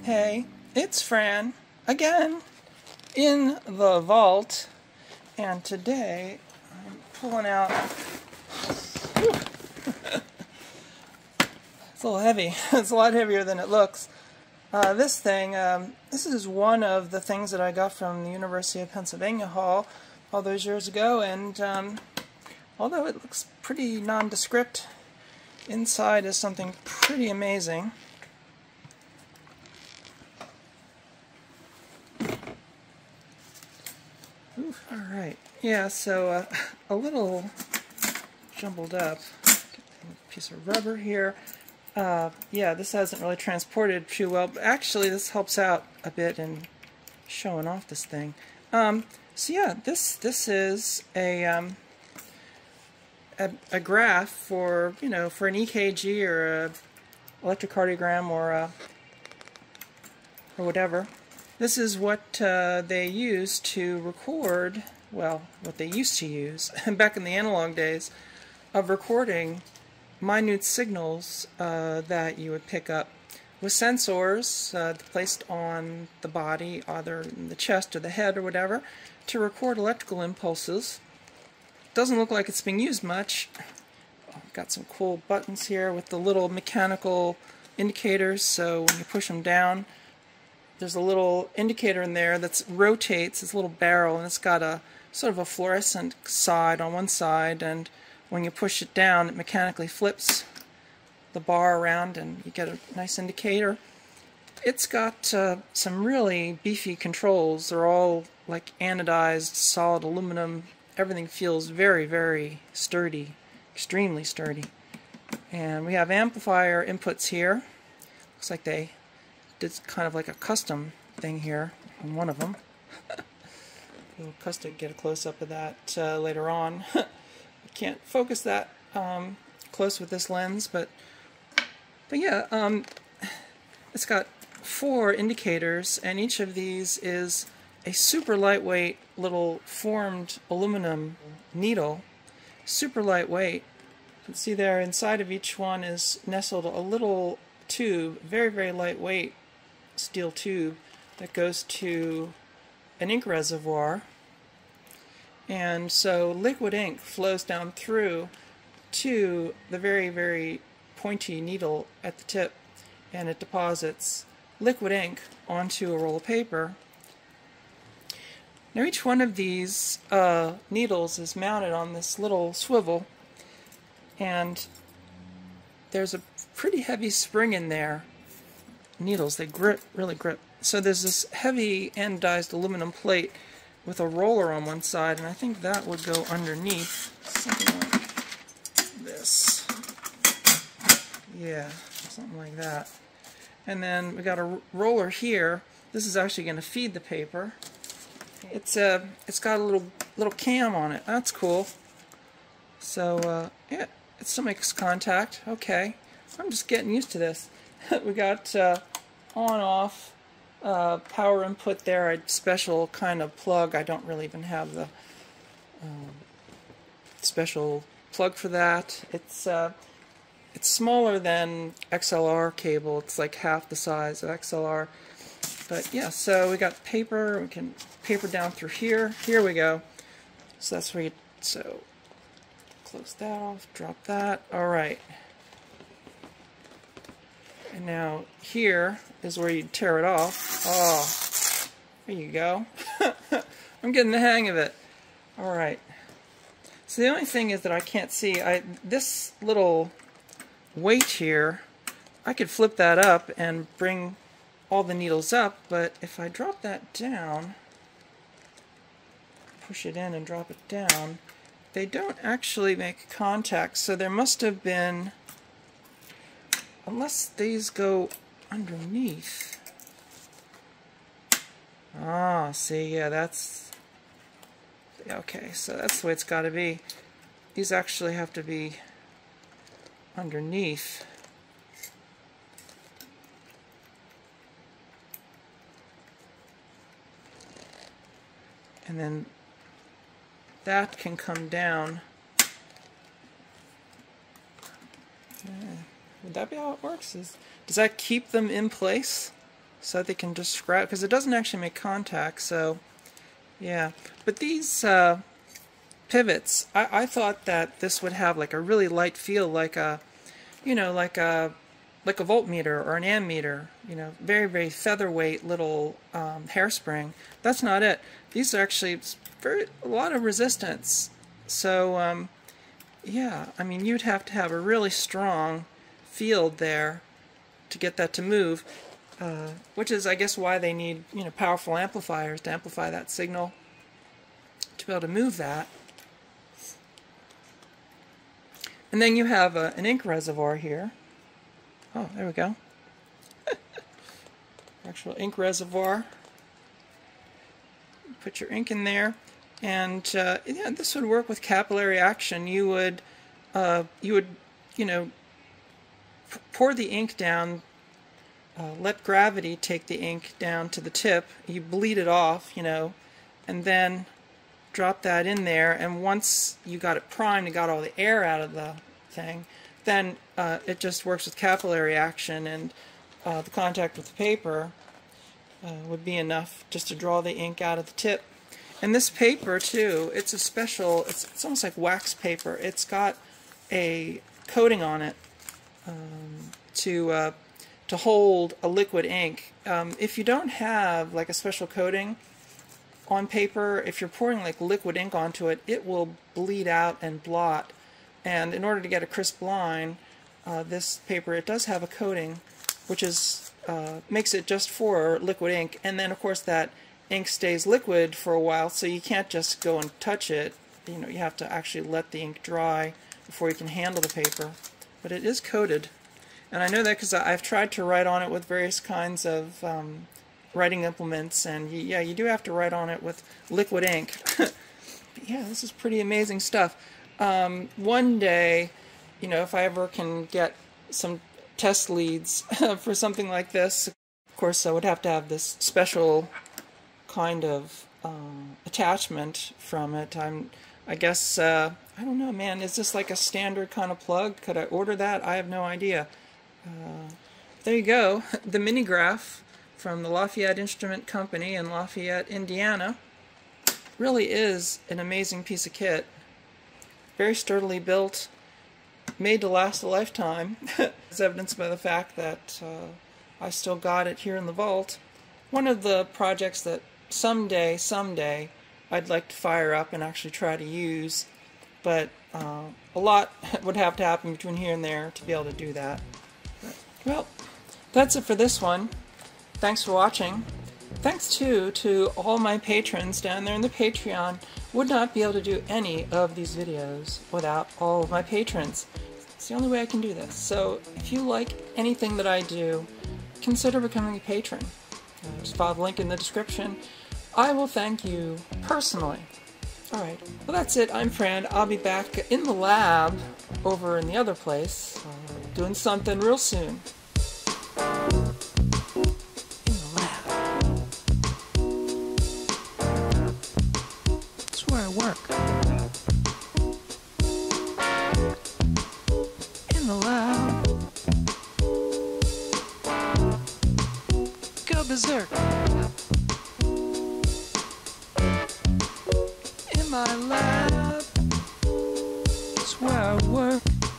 Hey, it's Fran, again, in the vault, and today I'm pulling out, it's a little heavy, it's a lot heavier than it looks. This thing, this is one of the things that I got from the University of Pennsylvania Hall all those years ago, and although it looks pretty nondescript, inside is something pretty amazing. Alright, yeah, so a little jumbled up. Get a piece of rubber here. Yeah, this hasn't really transported too well, but actually this helps out a bit in showing off this thing. So yeah, this is a graph for, you know, for an EKG or a electrocardiogram or whatever. This is what they use to record, well, what they used to use back in the analog days of recording minute signals that you would pick up with sensors placed on the body, either in the chest or the head or whatever, to record electrical impulses. Doesn't look like it's being used much. Got some cool buttons here with the little mechanical indicators, so when you push them down, there's a little indicator in there that rotates, this little barrel, and it's got a sort of a fluorescent side on one side, and when you push it down it mechanically flips the bar around and you get a nice indicator. It's got some really beefy controls. They're all like anodized solid aluminum. Everything feels very, very sturdy, extremely sturdy. And we have amplifier inputs here. Looks like they did kind of like a custom thing here on one of them. We'll get a close-up of that later on. I can't focus that close with this lens, but yeah, it's got 4 indicators, and each of these is a super lightweight little formed aluminum needle. Super lightweight. You can see there inside of each one is nestled a little tube, very, very lightweight steel tube that goes to an ink reservoir, and so liquid ink flows down through to the very, very pointy needle at the tip, and it deposits liquid ink onto a roll of paper. Now each one of these needles is mounted on this little swivel, and there's a pretty heavy spring in there. Needles, they grip, really grip. So there's this heavy anodized aluminum plate with a roller on one side, and I think that would go underneath, something like this. Yeah, something like that. And then we got a roller here. This is actually going to feed the paper. It's got a little cam on it. That's cool. So yeah, it still makes contact. Okay, I'm just getting used to this. We got on-off power input there, a special kind of plug. I don't really even have the special plug for that. It's smaller than XLR cable. It's like half the size of XLR. But yeah, so we got paper. We can paper down through here. Here we go. So that's where you, so close that off, drop that. All right. And now here is where you tear it off. Oh, there you go. I'm getting the hang of it. All right. So the only thing is that I can't see. This little weight here, I could flip that up and bring all the needles up, but if I drop that down, push it in and drop it down, they don't actually make contact. So there must have been, unless these go underneath. Ah, see, yeah, that's, okay, so that's the way it's got to be. These actually have to be underneath. And then that can come down. Would that be how it works? Does that keep them in place so that they can just scratch, because it doesn't actually make contact. So yeah, but these pivots, I thought that this would have like a really light feel, like a, you know, like a voltmeter or an ammeter, you know, very, very featherweight little hairspring. That's not it. These are actually a lot of resistance. So yeah, I mean, you'd have to have a really strong field there to get that to move, which is, I guess, why they need, you know, powerful amplifiers to amplify that signal to be able to move that. And then you have an ink reservoir here. Oh, there we go. Actual ink reservoir. Put your ink in there, and yeah, this would work with capillary action. You would, you know, pour the ink down. Let gravity take the ink down to the tip. You bleed it off, you know, and then drop that in there. And once you got it primed and got all the air out of the thing, then it just works with capillary action, and the contact with the paper would be enough just to draw the ink out of the tip. And this paper too, it's a special, it's almost like wax paper. It's got a coating on it to hold a liquid ink. If you don't have like a special coating on paper, if you're pouring like liquid ink onto it, it will bleed out and blot. And in order to get a crisp line, this paper, it does have a coating, which is makes it just for liquid ink. And then of course that ink stays liquid for a while, so you can't just go and touch it. You know, you have to actually let the ink dry before you can handle the paper. But it is coated. And I know that because I've tried to write on it with various kinds of writing implements, and yeah, you do have to write on it with liquid ink. But yeah, this is pretty amazing stuff. One day, you know, if I ever can get some test leads for something like this, of course I would have to have this special kind of attachment from it. I guess, I don't know, man, is this like a standard kind of plug? Could I order that? I have no idea. There you go, the mini graph from the Lafayette Instrument Company in Lafayette, Indiana. Really is an amazing piece of kit. Very sturdily built, made to last a lifetime, as evidenced by the fact that I still got it here in the vault. One of the projects that someday, I'd like to fire up and actually try to use, but a lot would have to happen between here and there to be able to do that. Well, that's it for this one. Thanks for watching. Thanks too to all my patrons down there in the Patreon. Would not be able to do any of these videos without all of my patrons. It's the only way I can do this. So if you like anything that I do, consider becoming a patron. Just follow the link in the description. I will thank you personally. Alright, well that's it. I'm Fran. I'll be back in the lab over in the other place doing something real soon. Where I work. In the lab. Go berserk. In my lab. It's where I work.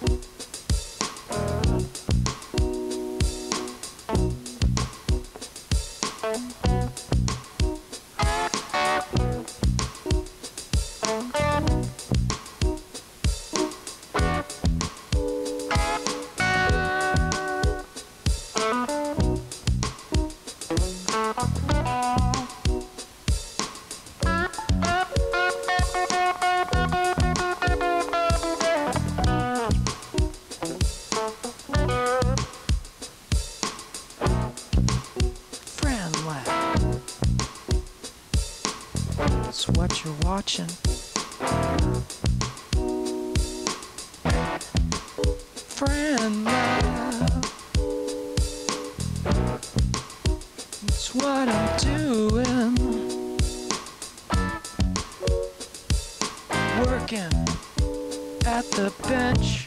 FranLab. That's what you're watching. FranLab. That's what I'm doing. Working at the bench.